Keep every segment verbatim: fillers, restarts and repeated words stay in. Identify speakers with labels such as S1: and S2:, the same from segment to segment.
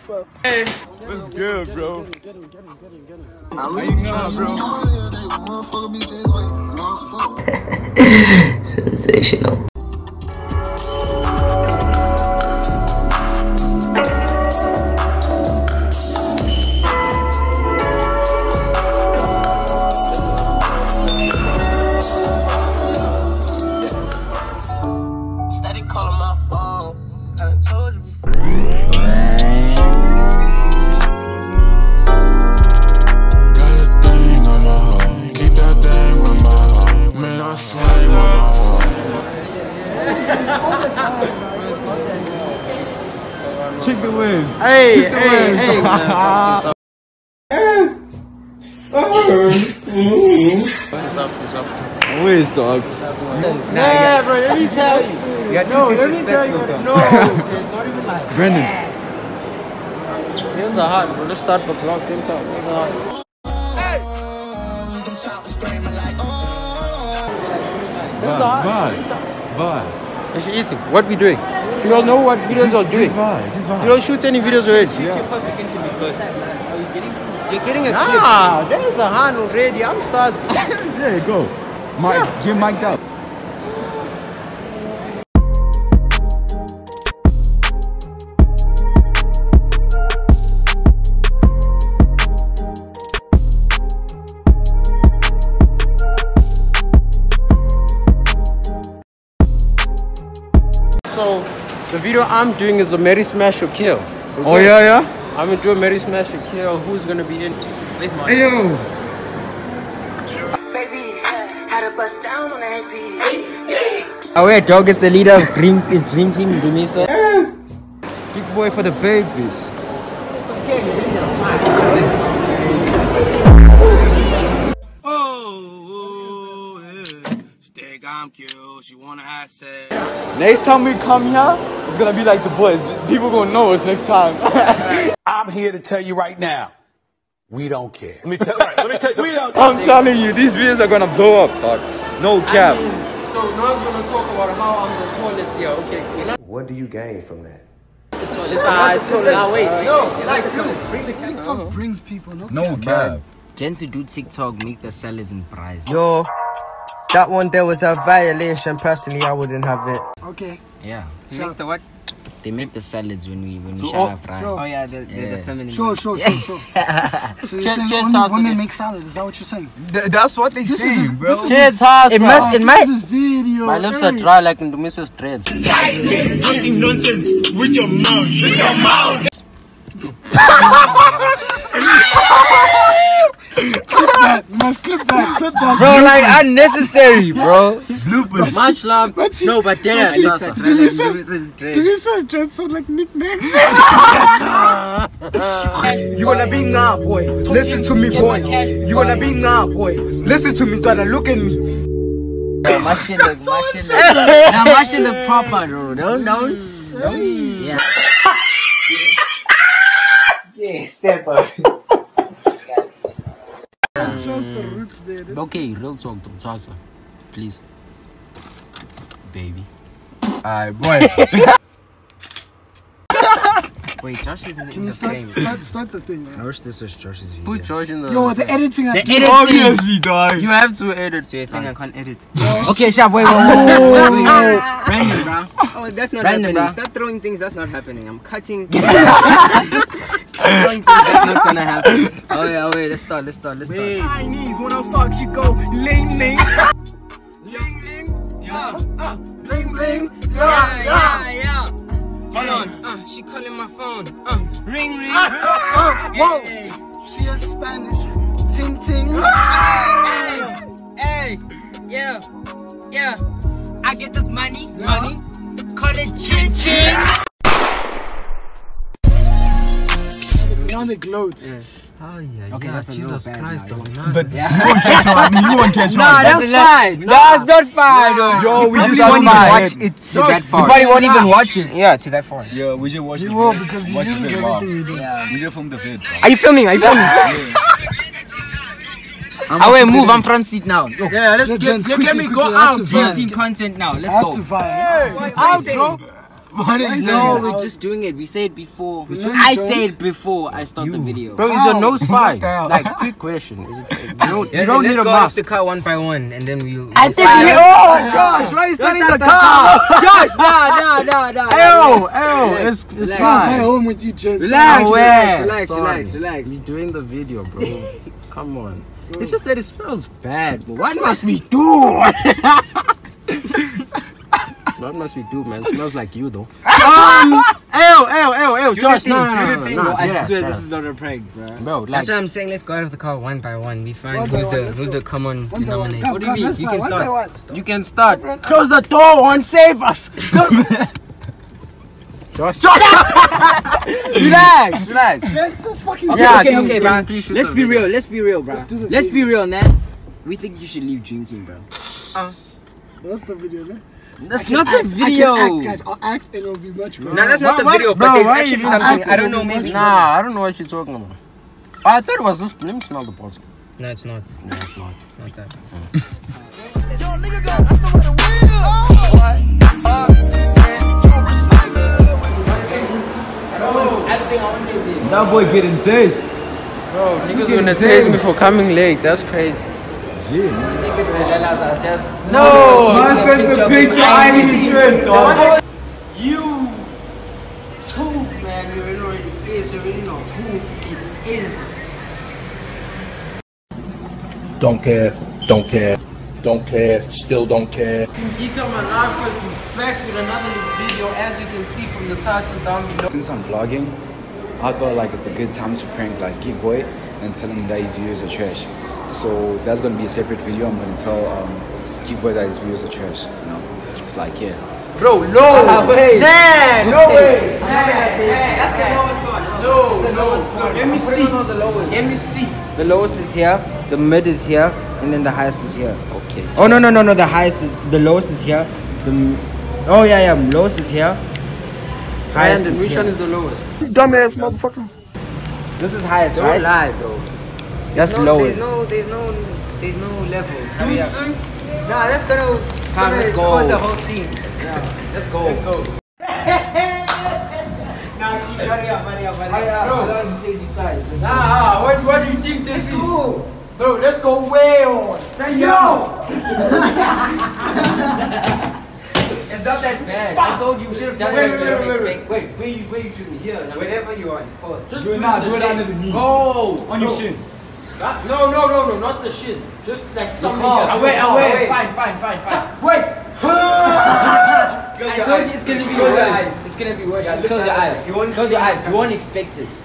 S1: fuck?
S2: Hey, what's good, bro?
S1: Get him, get him, get him, get him.
S2: How you
S3: bro? Sensational.
S2: Check the waves.
S4: Hey,
S2: Check the
S4: hey,
S2: waves.
S4: hey, man. What's up? What's up?
S2: Waves, dog.
S4: Nah, bro, let me tell you.
S5: You got
S4: no, let me tell you. No, it's not even like
S2: Brendan.
S4: Here's a hard, bro. Let's start the vlog same time. Hey!
S2: Bye. Bye.
S4: It's easy. What we doing? You don't know what videos are doing.
S2: Just
S4: You don't shoot any videos already.
S5: Shoot your perfect into me first. Are you getting? You're getting a clip.
S4: Ah, there's a hand already. I'm starting.
S2: There you go. Mike, yeah. Get mic'd up.
S4: So, the video I'm doing is a Mary Smash or Kill. Okay?
S2: Oh yeah, yeah.
S4: I'm gonna do a Mary Smash or Kill. Who's gonna be in?
S5: Where's my?
S2: Hey yo.
S5: Oh yeah, Dog is the leader of Dream Dream Team Dumisa.
S2: Big boy for the babies.
S6: Oh, yeah. She think I'm cute. She wanna have sex.
S2: Next time we come here, it's gonna be like the boys. People gonna know us next time.
S6: I'm here to tell you right now, we don't care. Let me tell, right, let me tell you. We don't
S2: I'm telling you, these videos are gonna blow up, dog. No cap.
S4: I mean, so now I'm gonna talk about how I'm the tallest here. Okay, cool.
S7: What do you gain from that?
S4: The tallest. Ah, it's tall. Now wait, wait. No, like
S1: Bring the TikTok brings people, no?
S2: No cap.
S5: Gents who do TikTok make the sellers in price.
S7: Yo, that one there was a violation. Personally, I wouldn't have it.
S1: Okay.
S5: Yeah.
S1: Who
S5: makes the what? They make the salads when we when we
S2: So,
S5: share
S2: oh,
S5: our price.
S1: sure.
S5: Oh yeah, the,
S1: yeah.
S5: the, the feminine.
S1: Sure, sure, sure, sure. So you're
S4: Ch
S1: saying
S4: ch
S1: only
S4: toss
S1: women
S4: again.
S1: make salads? Is that what you're saying?
S2: Th that's what they
S1: This
S2: say,
S1: is
S2: bro.
S1: this is
S4: Kids house.
S5: It must.
S1: oh,
S5: It might.
S1: this is video.
S4: My lips
S1: hey.
S4: are dry like in the Missus Dreads.
S6: talking nonsense with your mouth. With your mouth.
S1: Clip that. You must clip that. Clip that.
S5: Bro, like unnecessary, bro.
S2: Bloopers.
S4: Much love.
S1: Let's see.
S4: No, but then
S1: Let's
S4: it's
S1: see.
S4: also.
S1: Denise's Denise's dreads sound like knickknacks.
S7: You wanna be nah, boy. Listen to me, boy. You wanna be nah, boy. Listen to me, brother. Look at me.
S5: Yeah, my shit look, my shit look. Now my shit look proper, bro. Don't, don't, don't. Yeah.
S7: Yeah, step up.
S1: That's just the roots there. That's
S5: Okay, real talk, don't toss her, please, baby.
S2: Alright, boy.
S5: Wait, Josh is in the,
S1: Can
S5: in
S1: you
S5: the
S1: start,
S5: frame.
S1: start, start the thing, man.
S5: I wish this was Josh's video.
S4: Put Josh in the.
S1: Yo, the editing. I
S5: The
S1: do.
S5: editing.
S2: Obviously, dog.
S4: You have to edit.
S5: So you're saying I can't edit? Okay, Shab, wait, wait, wait, wait, wait, wait, wait. Brandon, bro.
S8: Oh, that's not
S5: Random,
S8: happening.
S5: bro.
S8: Stop throwing things. That's not happening. I'm cutting. Stop throwing things. That's not gonna happen.
S5: Oh yeah, wait, let's start, let's start, let's start.
S6: Chinese, when I fuck, she go ling ling. Ling ling. Yeah. Uh, bling bling.
S8: Yeah, yeah, yeah. Hold on. Uh, she calling my phone. Uh, ring ring.
S6: Uh, whoa.
S8: Hey,
S1: She is Spanish. Ting ting.
S8: hey, hey, yeah, yeah. I get this money, money. Call it chin chin.
S1: On the gloat.
S5: Oh yeah,
S8: Okay,
S5: yeah,
S8: that's a little
S5: Jesus
S8: bad
S5: Christ,
S8: now,
S5: though.
S2: But you won't catch on. You won't catch on.
S8: Nah, that's fine. No, that's not fine.
S2: Yo, we
S5: Probably
S2: just
S5: won't even
S2: got
S5: watch it to that far.
S8: You probably won't even watch it.
S5: Yeah, to that far.
S2: Yeah, we just watched
S1: He
S2: it.
S1: will because he
S2: Watch
S1: uses
S2: the vid, wow.
S1: everything we do.
S2: We just filmed the vid.
S8: Are you filming? Are you filming?
S5: Oh wait, move. I'm front seat now. Yo.
S4: Yeah, let's
S1: Yeah,
S4: get,
S1: gents,
S4: get,
S1: quickly,
S4: get me
S1: quickly,
S4: go
S1: I have
S4: out.
S1: to
S5: Team
S1: vibe.
S5: team content now. Let's
S1: I have
S5: go.
S1: to vibe.
S4: Out, bro.
S1: What is
S5: No,
S1: that?
S5: we're just doing it. We say it before.
S1: just
S5: I
S1: don't.
S5: say it before I start the video.
S7: Bro, is your nose fine?
S1: What the hell?
S7: Like, quick question. Is it, you don't, you
S8: Yes,
S7: don't
S8: let's
S7: need a
S8: go off
S7: mask.
S8: the car one by one, and then we.
S5: I think we. Oh, Josh, why are you starting the car? Josh, nah, nah, nah, nah.
S7: Ew, ew, it's, it's
S5: Relax.
S1: I'm
S7: fine.
S1: home with you, James.
S5: Relax,
S7: No
S5: relax,
S7: way.
S5: relax,
S7: Sorry.
S5: relax, relax.
S7: We doing the video, bro. Come on. It's just that it smells bad, but what must we do? What must we do, man? It smells like you, though. um, ew, ew, ew, ew, Josh, no, no, no, no, no,
S5: Bro, I
S7: yeah,
S5: swear
S7: yeah.
S5: this is not a prank, bro.
S7: Bro, like,
S8: That's what I'm saying. Let's go out of the car one by one. We find
S1: One by
S8: who's
S1: one,
S8: the
S1: let's
S8: who's
S1: go.
S8: the common
S1: One by one.
S8: denominator.
S1: Come,
S8: What do
S1: come,
S8: you mean?
S1: that's
S8: You
S1: fine.
S8: can
S1: One by
S8: start.
S1: one.
S7: you can start. Close the door and save us. Josh, Josh. Relax, relax.
S1: James, that's fucking
S5: Okay,
S7: Yeah,
S5: okay,
S7: can-
S5: okay,
S7: can
S5: bro.
S7: you please shoot
S5: Let's
S7: the
S5: be
S7: video?
S5: real. Let's be real, bro.
S1: do the
S5: Let's be
S1: video.
S5: real, man. We think you should leave drinking, bro.
S1: What's the video, man?
S5: That's
S1: I
S5: not
S1: can
S5: the
S1: act, I
S5: video.
S1: can act, guys. I'll act and it'll be much better.
S8: No, that's not the
S7: What-
S8: video,
S7: what-
S8: but
S7: bro,
S8: there's
S7: why
S8: actually
S7: you-
S8: something.
S1: I
S8: I don't know,
S1: think
S8: maybe.
S7: Nah, I don't know what you're talking about. I thought it was this. Let me smell the bottle.
S8: No, it's not.
S7: No, it's not.
S8: Not that.
S2: That boy getting taste.
S7: Bro, niggas gonna taste me for coming late. That's crazy.
S2: No, man sent a picture. I need shrimp, dog.
S5: You too, man. You already is. You already know who it is.
S9: Don't care, don't care, don't care, still don't care.
S4: You come alive because we're back with another new video, as you can see from the title down below.
S2: Since I'm vlogging, I thought like it's a good time to prank like Geek Boy and tell him that his videos are trash. So that's gonna be a separate video. I'm gonna tell um, Geek Boy that his videos are trash. You know, it's like yeah.
S7: Bro, no.
S5: Ah, wait.
S7: Nah, no way.
S5: That's the lowest one.
S7: No, no, no. Let me see. Let me see.
S5: The lowest is here, the mid is here, and then the highest is here. Okay. Oh no no no no! The highest is the lowest is here. The m- oh yeah yeah lowest is here. Highest
S4: And
S5: is
S4: which
S5: here.
S4: one is the lowest?
S7: Dumbass motherfucker.
S5: This is highest,
S4: Don't
S5: right?
S4: lie, bro.
S5: That's
S8: No,
S5: lowest.
S8: there's no, there's no, there's no levels. Hurry up.
S4: Dude,
S8: Nah, that's gonna,
S5: Come,
S8: gonna
S5: let's go.
S8: cause a whole scene.
S5: Let's go. Let's go.
S8: Nah, hurry up, hurry up, hurry
S5: Hurry
S8: up.
S5: up, that was crazy ties. Let's go.
S4: Ah, what, what do you think this is? Bro, let's go way on. Say yo!
S5: It's not that bad. I told you we should have done
S4: Wait,
S5: it.
S4: wait, wait, wait, wait,
S5: Wait,
S4: wait, where you, where you shooting? Here, now.
S8: Whatever you want, pause.
S4: Just
S2: Do it now, do it under the knee.
S4: Go!
S2: On your
S4: No.
S2: shin.
S4: Ah, No, no, no, no, not the shin. Just like something
S2: car.
S4: here.
S2: Away,
S4: Oh,
S2: away.
S4: wait.
S2: Fine, fine, fine, fine.
S4: Wait!
S5: I told you it's gonna be
S8: Close your
S5: worse.
S8: eyes.
S5: It's gonna be worse.
S8: Just
S5: Just close your eyes.
S8: You won't
S5: Close
S8: see
S5: your
S8: it
S5: eyes. You
S8: coming.
S5: won't expect it.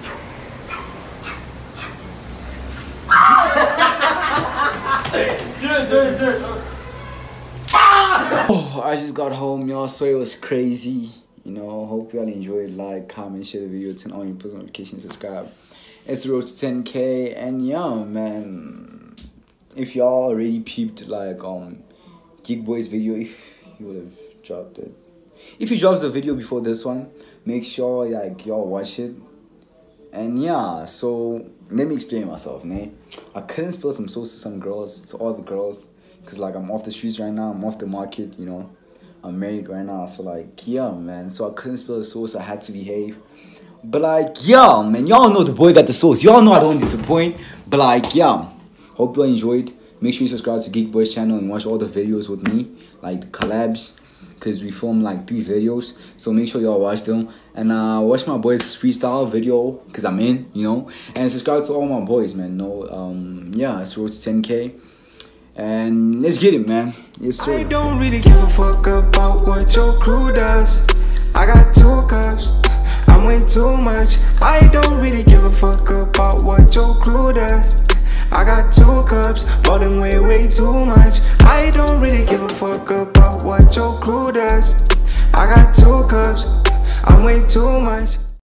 S5: Oh, I just got home, y'all, so it was crazy. You know, hope y'all enjoyed. Like, comment, share the video, turn on your post notifications, subscribe. It's the road to ten K, and yeah, man. If y'all already peeped like um Geek Boy's video, if you would have dropped it. If you dropped the video before this one, make sure like y'all watch it. And yeah, so let me explain myself, man. I couldn't spill some sauce to some girls, to all the girls, cause like I'm off the streets right now, I'm off the market, you know. I'm married right now, so like yeah, man. So I couldn't spill the sauce, I had to behave. But like yeah, man, y'all know the boy got the sauce. Y'all know I don't disappoint. But like yeah, hope you all enjoyed. Make sure you subscribe to Geek Boy's channel and watch all the videos with me, like the collabs, because we filmed like three videos. So make sure y'all watch them. And uh, watch my boys' freestyle video, because I'm in, you know. And subscribe to all my boys, man. No, um, yeah, it's road to ten K. And let's get it, man. Yes, sir.
S10: I don't really give a fuck about what your crew does. I got two cups, I'm way too much. I don't really give a fuck about what your crew does. I got two cups, ballin' way, way too much. I don't really give a fuck about what your crew does. I got two cups, I'm way too much.